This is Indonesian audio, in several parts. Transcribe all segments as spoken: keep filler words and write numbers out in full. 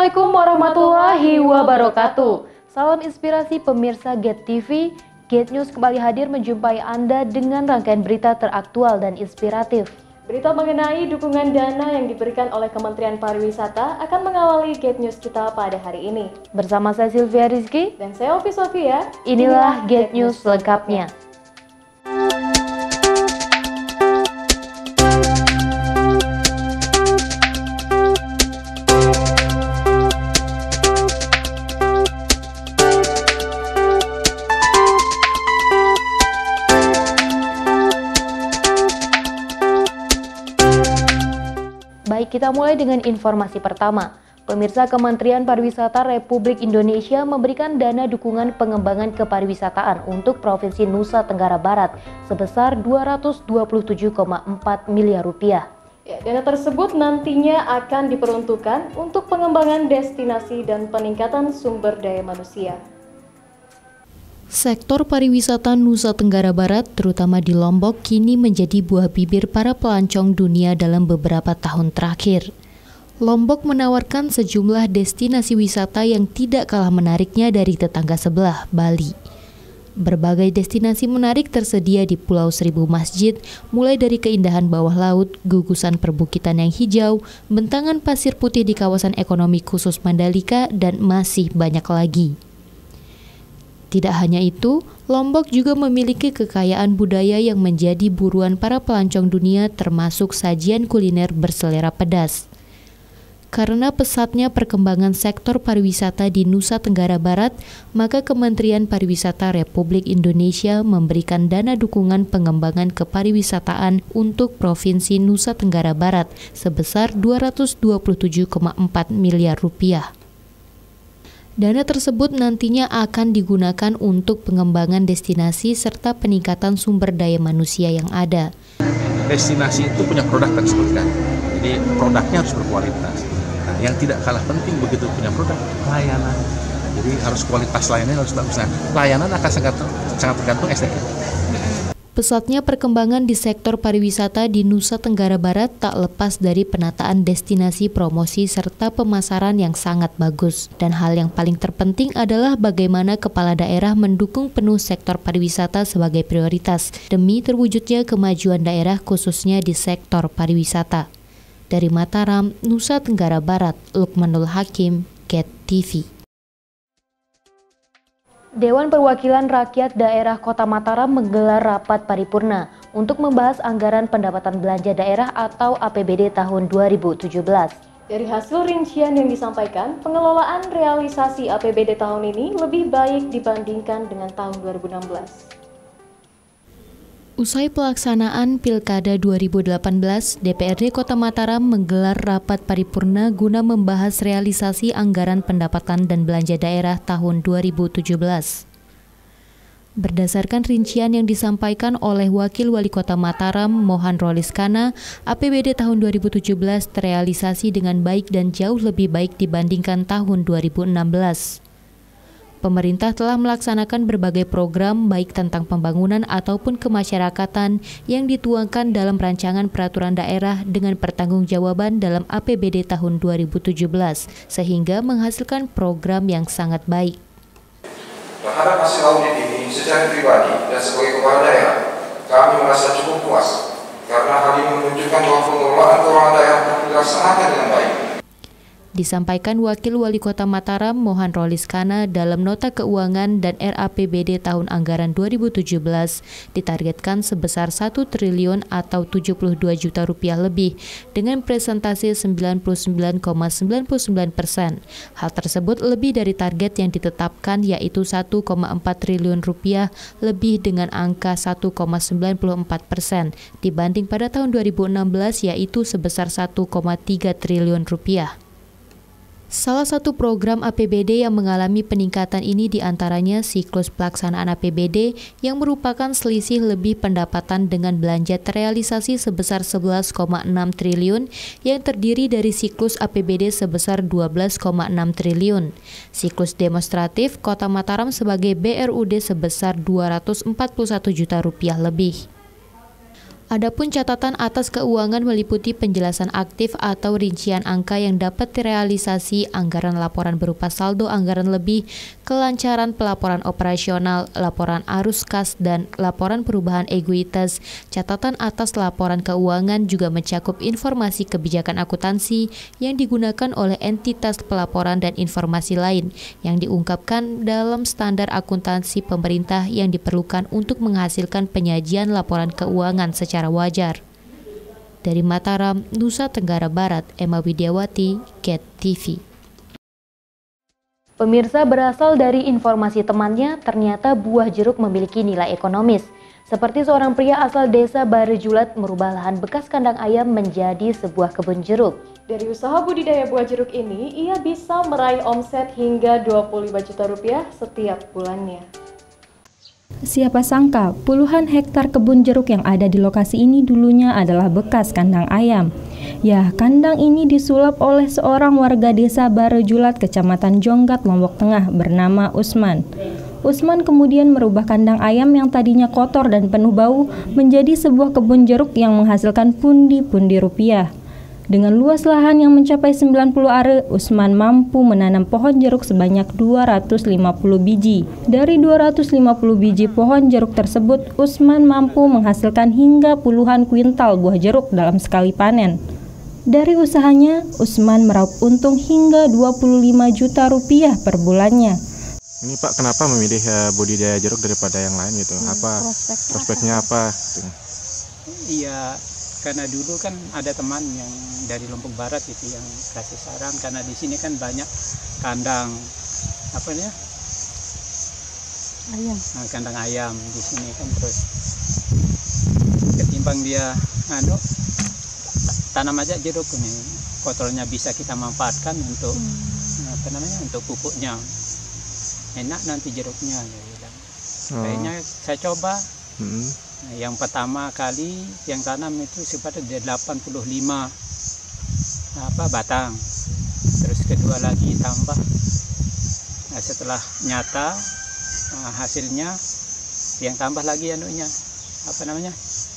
Assalamualaikum warahmatullahi wabarakatuh. Salam inspirasi pemirsa Get T V. Get News kembali hadir menjumpai Anda dengan rangkaian berita teraktual dan inspiratif. Berita mengenai dukungan dana yang diberikan oleh Kementerian Pariwisata akan mengawali Get News kita pada hari ini. Bersama saya Sylvia Rizky dan saya Ovi Sofia. Inilah Get News selengkapnya. Baik, kita mulai dengan informasi pertama. Pemirsa, Kementerian Pariwisata Republik Indonesia memberikan dana dukungan pengembangan kepariwisataan untuk Provinsi Nusa Tenggara Barat sebesar dua ratus dua puluh tujuh koma empat miliar rupiah. Ya, dana tersebut nantinya akan diperuntukkan untuk pengembangan destinasi dan peningkatan sumber daya manusia. Sektor pariwisata Nusa Tenggara Barat, terutama di Lombok, kini menjadi buah bibir para pelancong dunia dalam beberapa tahun terakhir. Lombok menawarkan sejumlah destinasi wisata yang tidak kalah menariknya dari tetangga sebelah, Bali. Berbagai destinasi menarik tersedia di Pulau Seribu Masjid, mulai dari keindahan bawah laut, gugusan perbukitan yang hijau, bentangan pasir putih di kawasan ekonomi khusus Mandalika, dan masih banyak lagi. Tidak hanya itu, Lombok juga memiliki kekayaan budaya yang menjadi buruan para pelancong dunia, termasuk sajian kuliner berselera pedas. Karena pesatnya perkembangan sektor pariwisata di Nusa Tenggara Barat, maka Kementerian Pariwisata Republik Indonesia memberikan dana dukungan pengembangan kepariwisataan untuk Provinsi Nusa Tenggara Barat sebesar dua ratus dua puluh tujuh koma empat miliar rupiah. Dana tersebut nantinya akan digunakan untuk pengembangan destinasi serta peningkatan sumber daya manusia yang ada. Destinasi itu punya produk kan sebutkan, jadi produknya harus berkualitas. Nah, yang tidak kalah penting begitu punya produk, layanan. Nah, jadi harus kualitas layanan harus bagus. Nah, layanan akan sangat sangat tergantung S D M. Pesatnya perkembangan di sektor pariwisata di Nusa Tenggara Barat tak lepas dari penataan destinasi promosi serta pemasaran yang sangat bagus. Dan hal yang paling terpenting adalah bagaimana kepala daerah mendukung penuh sektor pariwisata sebagai prioritas demi terwujudnya kemajuan daerah khususnya di sektor pariwisata. Dari Mataram, Nusa Tenggara Barat, Lukmanul Hakim, Get T V. Dewan Perwakilan Rakyat Daerah Kota Mataram menggelar rapat paripurna untuk membahas anggaran pendapatan belanja daerah atau A P B D tahun dua ribu tujuh belas. Dari hasil rincian yang disampaikan, pengelolaan realisasi A P B D tahun ini lebih baik dibandingkan dengan tahun dua ribu enam belas. Usai pelaksanaan Pilkada dua ribu delapan belas, D P R D Kota Mataram menggelar rapat paripurna guna membahas realisasi anggaran pendapatan dan belanja daerah tahun dua ribu tujuh belas. Berdasarkan rincian yang disampaikan oleh Wakil Wali Kota Mataram, Mohan Roliskana, A P B D tahun dua ribu tujuh belas terrealisasi dengan baik dan jauh lebih baik dibandingkan tahun dua ribu enam belas. Pemerintah telah melaksanakan berbagai program baik tentang pembangunan ataupun kemasyarakatan yang dituangkan dalam rancangan peraturan daerah dengan pertanggungjawaban dalam A P B D tahun dua ribu tujuh belas, sehingga menghasilkan program yang sangat baik. Terhadap hasil audit ini, secara pribadi dan sebagai kepala daerah, kami merasa cukup puas karena hal ini menunjukkan bahwa pengelolaan keuangan daerah telah dilaksanakan dengan baik. Disampaikan Wakil Wali Kota Mataram, Mohan Roliskana, dalam nota keuangan dan R A P B D tahun anggaran dua ribu tujuh belas ditargetkan sebesar satu triliun atau tujuh puluh dua juta rupiah lebih dengan presentasi sembilan puluh sembilan koma sembilan sembilan persen. Hal tersebut lebih dari target yang ditetapkan yaitu satu koma empat triliun rupiah lebih dengan angka satu koma sembilan empat persen dibanding pada tahun dua ribu enam belas yaitu sebesar satu koma tiga triliun rupiah. Salah satu program A P B D yang mengalami peningkatan ini diantaranya siklus pelaksanaan A P B D yang merupakan selisih lebih pendapatan dengan belanja terrealisasi sebesar sebelas koma enam triliun yang terdiri dari siklus A P B D sebesar dua belas koma enam triliun. Siklus demonstratif Kota Mataram sebagai B R U D sebesar dua ratus empat puluh satu juta rupiah lebih. Adapun catatan atas keuangan meliputi penjelasan aktif atau rincian angka yang dapat direalisasi, anggaran laporan berupa saldo anggaran lebih, kelancaran pelaporan operasional, laporan arus kas, dan laporan perubahan ekuitas. Catatan atas laporan keuangan juga mencakup informasi kebijakan akuntansi yang digunakan oleh entitas pelaporan dan informasi lain yang diungkapkan dalam standar akuntansi pemerintah yang diperlukan untuk menghasilkan penyajian laporan keuangan secara wajar. Dari Mataram, Nusa Tenggara Barat, Emma Widiawati, Get T V. Pemirsa, berasal dari informasi temannya, ternyata buah jeruk memiliki nilai ekonomis. Seperti seorang pria asal desa Barejulat merubah lahan bekas kandang ayam menjadi sebuah kebun jeruk. Dari usaha budidaya buah jeruk ini, ia bisa meraih omset hingga dua puluh lima juta rupiah setiap bulannya. Siapa sangka puluhan hektar kebun jeruk yang ada di lokasi ini dulunya adalah bekas kandang ayam. Ya, kandang ini disulap oleh seorang warga desa Barejulat, Kecamatan Jonggat, Lombok Tengah bernama Usman. Usman kemudian merubah kandang ayam yang tadinya kotor dan penuh bau menjadi sebuah kebun jeruk yang menghasilkan pundi-pundi rupiah. Dengan luas lahan yang mencapai sembilan puluh are, Usman mampu menanam pohon jeruk sebanyak dua ratus lima puluh biji. Dari dua ratus lima puluh biji pohon jeruk tersebut, Usman mampu menghasilkan hingga puluhan kuintal buah jeruk dalam sekali panen. Dari usahanya, Usman meraup untung hingga dua puluh lima juta rupiah per bulannya. Ini Pak, kenapa memilih uh, budidaya jeruk daripada yang lain gitu? Hmm, apa prospek prospeknya apa? Iya, karena dulu kan ada teman yang dari Lombok Barat itu yang kasih saran, karena di sini kan banyak kandang apa ya? Ayam. Nah, kandang ayam di sini kan, terus ketimbang dia anu tanam aja jeruk ini, kotornya bisa kita manfaatkan untuk hmm. apa namanya? Untuk pupuknya. Enak nanti jeruknya, ya bilang. Oh. Kayaknya saya coba. Hmm. Nah, yang pertama kali yang tanam itu sekitar delapan puluh lima apa batang. Terus kedua lagi tambah. Nah, setelah nyata nah, hasilnya yang tambah lagi anunya apa namanya?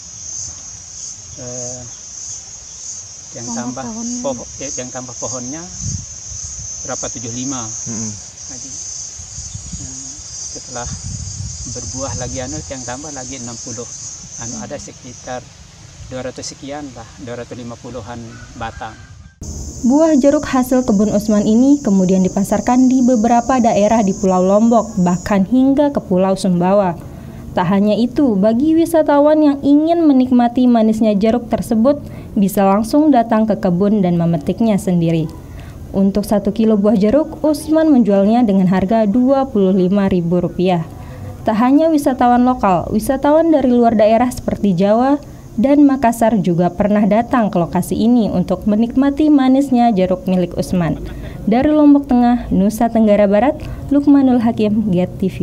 Eh, yang tambah pohon, yang tambah pohonnya berapa tujuh puluh lima. Hmm. Lagi. Setelah berbuah lagi anu yang tambah lagi enam puluh, anu ada sekitar dua ratus sekian lah, dua ratus lima puluhan batang. Buah jeruk hasil kebun Usman ini kemudian dipasarkan di beberapa daerah di Pulau Lombok, bahkan hingga ke Pulau Sumbawa. Tak hanya itu, bagi wisatawan yang ingin menikmati manisnya jeruk tersebut bisa langsung datang ke kebun dan memetiknya sendiri. Untuk satu kilo buah jeruk, Usman menjualnya dengan harga dua puluh lima ribu rupiah. Tak hanya wisatawan lokal, wisatawan dari luar daerah seperti Jawa dan Makassar juga pernah datang ke lokasi ini untuk menikmati manisnya jeruk milik Usman. Dari Lombok Tengah, Nusa Tenggara Barat, Lukmanul Hakim, Get T V.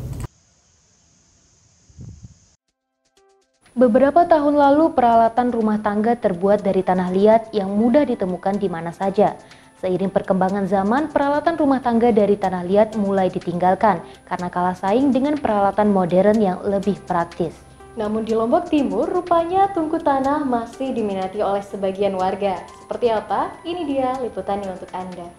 Beberapa tahun lalu, peralatan rumah tangga terbuat dari tanah liat yang mudah ditemukan di mana saja. Seiring perkembangan zaman, peralatan rumah tangga dari tanah liat mulai ditinggalkan karena kalah saing dengan peralatan modern yang lebih praktis. Namun di Lombok Timur, rupanya tungku tanah masih diminati oleh sebagian warga. Seperti apa? Ini dia liputannya untuk Anda.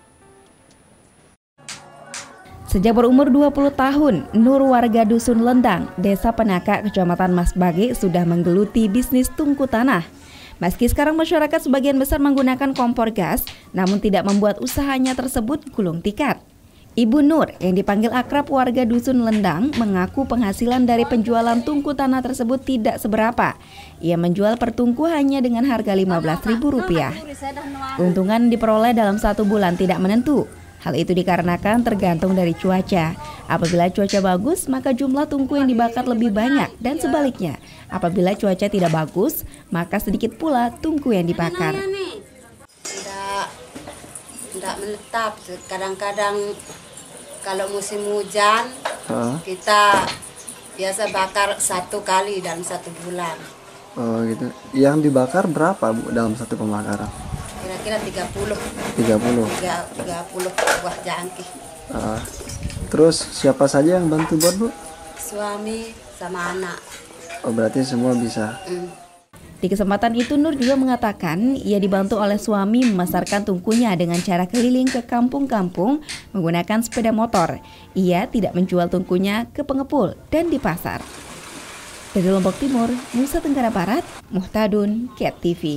Sejak berumur dua puluh tahun, Nur warga Dusun Lendang, Desa Penaka, Kecamatan Masbage sudah menggeluti bisnis tungku tanah. Meski sekarang masyarakat sebagian besar menggunakan kompor gas, namun tidak membuat usahanya tersebut gulung tikar. Ibu Nur yang dipanggil akrab warga Dusun Lendang mengaku penghasilan dari penjualan tungku tanah tersebut tidak seberapa. Ia menjual per tungku hanya dengan harga lima belas ribu rupiah. Keuntungan diperoleh dalam satu bulan tidak menentu. Hal itu dikarenakan tergantung dari cuaca. Apabila cuaca bagus, maka jumlah tungku yang dibakar lebih banyak, dan sebaliknya, apabila cuaca tidak bagus, maka sedikit pula tungku yang dibakar. Tidak, tidak menetap. Kadang-kadang kalau musim hujan, huh? kita biasa bakar satu kali dalam satu bulan. Oh gitu. Yang dibakar berapa Bu dalam satu pembakaran? Kira-kira tiga puluh. tiga puluh. tiga puluh buah jangkih. Uh, terus siapa saja yang bantu buat Bu? Suami sama anak. Oh berarti semua bisa. Mm. Di kesempatan itu Nur juga mengatakan ia dibantu oleh suami memasarkan tungkunya dengan cara keliling ke kampung-kampung menggunakan sepeda motor. Ia tidak menjual tungkunya ke pengepul dan di pasar. Dari Lombok Timur, Nusa Tenggara Barat, Muhtadun, Ket T V.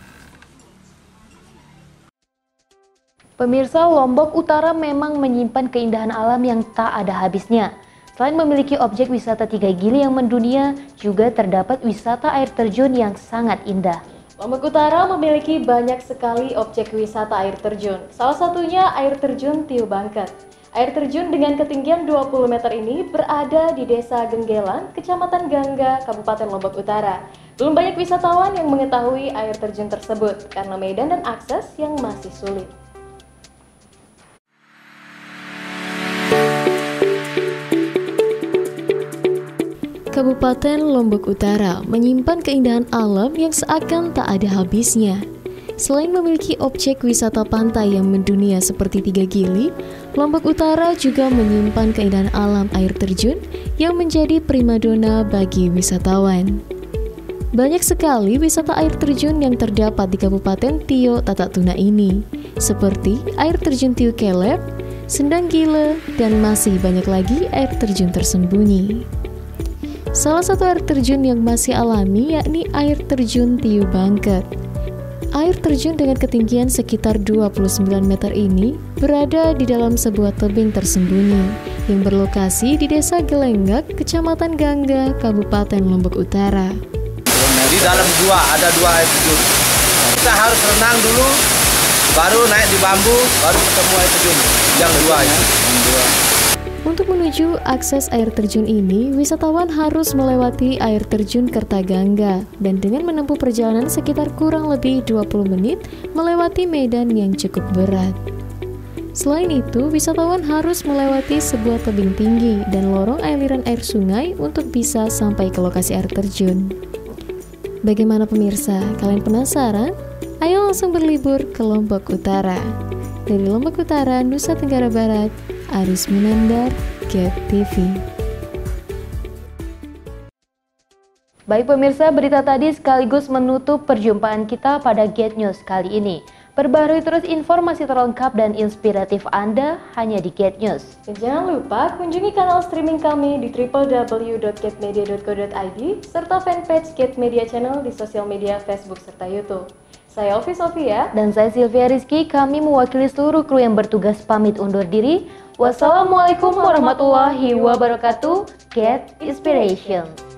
Pemirsa, Lombok Utara memang menyimpan keindahan alam yang tak ada habisnya. Selain memiliki objek wisata tiga gili yang mendunia, juga terdapat wisata air terjun yang sangat indah. Lombok Utara memiliki banyak sekali objek wisata air terjun. Salah satunya air terjun Tiu Bangket. Air terjun dengan ketinggian dua puluh meter ini berada di Desa Genggelan, Kecamatan Gangga, Kabupaten Lombok Utara. Belum banyak wisatawan yang mengetahui air terjun tersebut karena medan dan akses yang masih sulit. Kabupaten Lombok Utara menyimpan keindahan alam yang seakan tak ada habisnya. Selain memiliki objek wisata pantai yang mendunia seperti Tiga Gili, Lombok Utara juga menyimpan keindahan alam air terjun yang menjadi primadona bagi wisatawan. Banyak sekali wisata air terjun yang terdapat di Kabupaten Tio Tatak Tuna ini, seperti air terjun Tiu Kelep, Sendang Gile, dan masih banyak lagi air terjun tersembunyi. Salah satu air terjun yang masih alami yakni air terjun Tiu Bangket. Air terjun dengan ketinggian sekitar dua puluh sembilan meter ini berada di dalam sebuah tebing tersembunyi yang berlokasi di Desa Gelenggak, Kecamatan Gangga, Kabupaten Lombok Utara. Di dalam gua ada dua air terjun. Kita harus renang dulu, baru naik di bambu, baru ketemu air terjun. Yang dua ya. Yang dua. Untuk menuju akses air terjun ini, wisatawan harus melewati air terjun Kertagangga dan dengan menempuh perjalanan sekitar kurang lebih dua puluh menit melewati medan yang cukup berat. Selain itu, wisatawan harus melewati sebuah tebing tinggi dan lorong aliran air sungai untuk bisa sampai ke lokasi air terjun. Bagaimana pemirsa? Kalian penasaran? Ayo langsung berlibur ke Lombok Utara. Dari Lombok Utara, Nusa Tenggara Barat, Aris Munandar, Ket T V. Baik pemirsa, berita tadi sekaligus menutup perjumpaan kita pada Get News kali ini. Perbarui terus informasi terlengkap dan inspiratif Anda hanya di Get News. Dan jangan lupa kunjungi kanal streaming kami di w w w dot get media dot co dot i d serta fanpage Get Media Channel di sosial media Facebook serta YouTube. Saya Ovi Sofia dan saya Sylvia Rizky. Kami mewakili seluruh kru yang bertugas pamit undur diri. Wassalamualaikum warahmatullahi wabarakatuh. Get Inspiration.